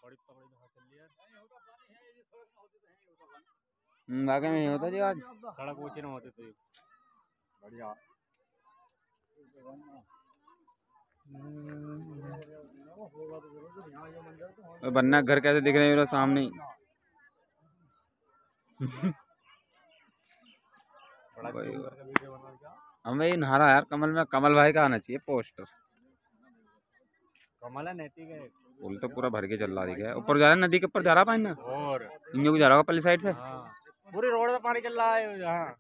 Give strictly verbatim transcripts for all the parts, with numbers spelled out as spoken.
वाकई में होता जी आज सड़क ऊंची ना होती तो बढ़िया। बन्ना घर कैसे दिख रहे हैं मेरे सामने ही। हमें ये नहारा यार कमल में, कमल भाई का आना चाहिए पोस्टर। कमल है नैतिक है फूल तो पूरा भर के चल रहा है। ऊपर जा रहा है, नदी के ऊपर जा रहा पानी ना, और इन जा रहा होगा पल्ली साइड से। हाँ। पूरी रोड पे पानी चल रहा है यहाँ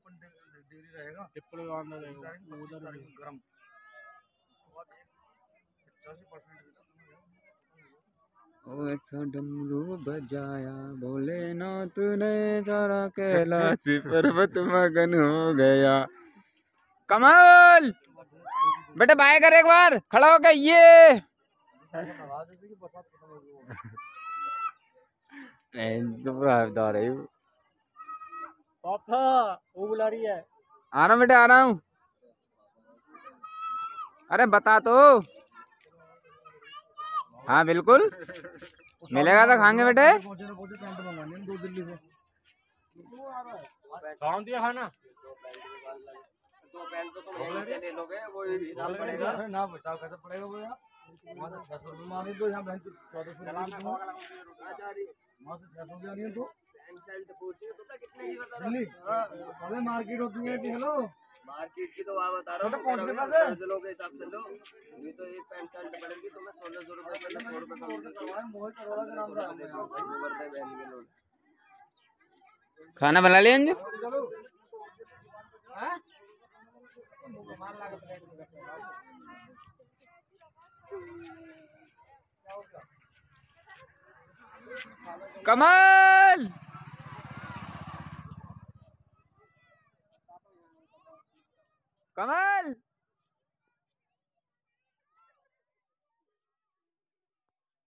डमरू बजाया भोलेनाथ ने सारा कैलाश पर्वत मगन हो गया। कमल बेटा बाय कर एक बार, खड़ा हो गया ये। बता रही हूँ पापा वो बुला रही है। आ रहा हूँ बेटा, आ रहा हूँ। अरे बता तो। हाँ बिल्कुल मिलेगा तो खाएंगे बेटे। कौन दिया खाना? दो पैंट तो तुम यहीं से ले लोगे, वो हिसाब पड़ेगा ना, बताओ कैसे पड़ेगा वो यार। वहाँ से छह सौ रुपये मांगे तो यहाँ बैंक चौदह सौ रुपये तो अबे मार्केट होती है देख लो। मार्केट की तो आप बता रहा हूँ, जिलों के हिसाब से लो। ये तो एक पैंट शर्ट पड़ेगी तो मैं सोलह सौ रुपये पहले सौ रुपये खाना बना लिया। कमल कमल